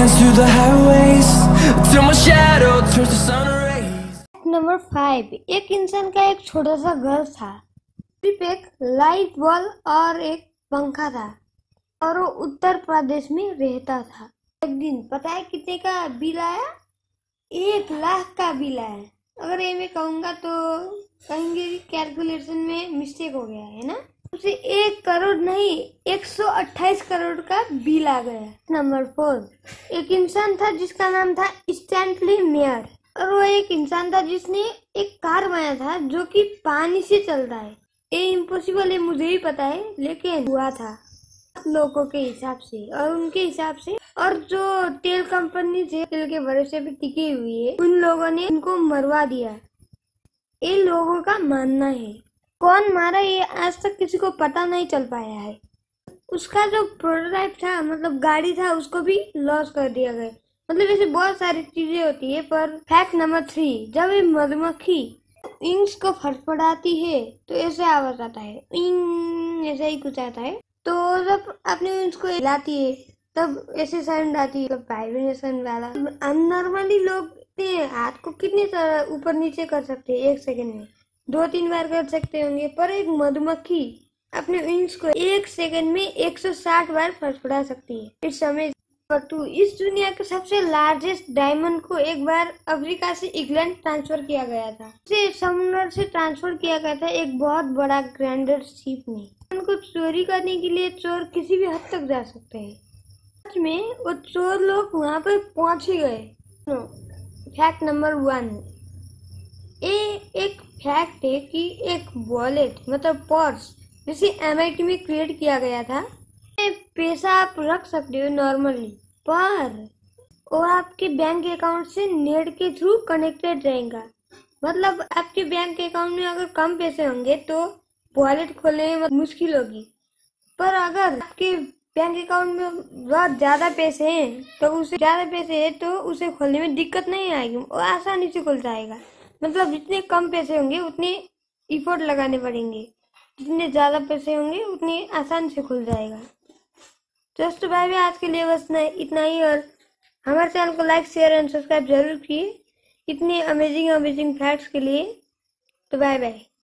dance through the highways till my shadow turns to sun rays. Number 5, एक इंसान का एक छोटा सा घर था। सिर्फ एक लाइट बल्ब और एक पंखा था और वो उत्तर प्रदेश में रहता था। एक दिन पता है कितने का बिल आया? 1 लाख का बिल आया। अगर ये मैं कहूँगा तो कहेंगे कैलकुलेशन में मिस्टेक हो गया है ना। उसे 1 करोड़ नहीं 128 करोड़ का बिल आ गया। नंबर 4, एक इंसान था जिसका नाम था स्टैनली मेयर और वो एक इंसान था जिसने एक कार बनाया था जो कि पानी से चलता है। ये इम्पॉसिबल है मुझे भी पता है, लेकिन हुआ था लोगों के हिसाब से और उनके हिसाब से। और जो तेल कंपनी से तेल के भरोसे पे टिकी हुई है उन लोगों ने उनको मरवा दिया। ये लोगों का मानना है। कौन मारा ये आज तक किसी को पता नहीं चल पाया है। उसका जो प्रोटोटाइप था मतलब गाड़ी था उसको भी लॉस कर दिया गया। मतलब ऐसे बहुत सारी चीजें होती है। पर फैक्ट नंबर 3, जब ये मधुमक्खी विंग्स को फड़फड़ाती है तो ऐसे आवाज आता है, विंग ऐसा ही कुछ आता है। तो जब अपने विंग्स को हिलाती है तब ऐसे साउंड आती है, मतलब वाइब्रेशन वाला। नॉर्मली लोग अपने हाथ को कितने ऊपर नीचे कर सकते हैं 1 सेकंड में, 2-3 बार कर सकते होंगे। पर एक मधुमक्खी अपने विंग्स को 1 सेकंड में 160 बार फड़फड़ा सकती है। इस समय 2, इस दुनिया के सबसे लार्जेस्ट डायमंड को एक बार अफ्रीका से इंग्लैंड ट्रांसफर किया गया था। इसे समुद्र से ट्रांसफर किया गया था एक बहुत बड़ा ग्रैंडर शिप में। उनको चोरी करने के लिए चोर किसी भी हद तक जा सकते हैं। सच में वो चोर लोग वहाँ पर पहुँच ही गए। फैक्ट नंबर 1, एक फैक्ट है कि एक वॉलेट मतलब पर्स जिसे MIT में क्रिएट किया गया था, पैसा आप रख सकते हो नॉर्मली, पर वो आपके बैंक अकाउंट से नेट के थ्रू कनेक्टेड रहेगा। मतलब आपके बैंक अकाउंट में अगर कम पैसे होंगे तो वॉलेट खोलने में मुश्किल होगी। पर अगर आपके बैंक अकाउंट में बहुत ज्यादा पैसे हैं तो उसे खोलने में दिक्कत नहीं आएगी, वो आसानी से खुल जाएगा। मतलब जितने कम पैसे होंगे उतने इफोर्ट लगाने पड़ेंगे, जितने ज्यादा पैसे होंगे उतने आसान से खुल जाएगा। दोस्तों बाय बाय, आज के लिए बस इतना ही। और हमारे चैनल को लाइक शेयर एंड सब्सक्राइब जरूर किए इतने अमेजिंग फैक्ट्स के लिए। तो बाय बाय।